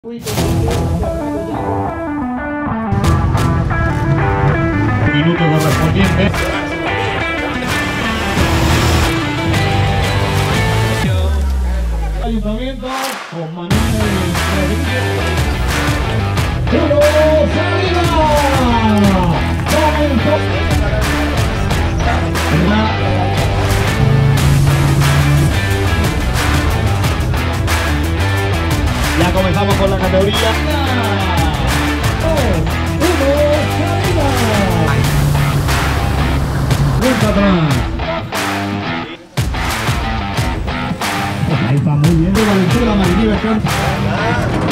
Minuto correspondiente. Ayuntamiento con Manuel Rodríguez. ¡Pero salida! Ya comenzamos con la categoría. Vuelta atrás. Ahí está muy bien de Valenzuela, Marilí Bertrán.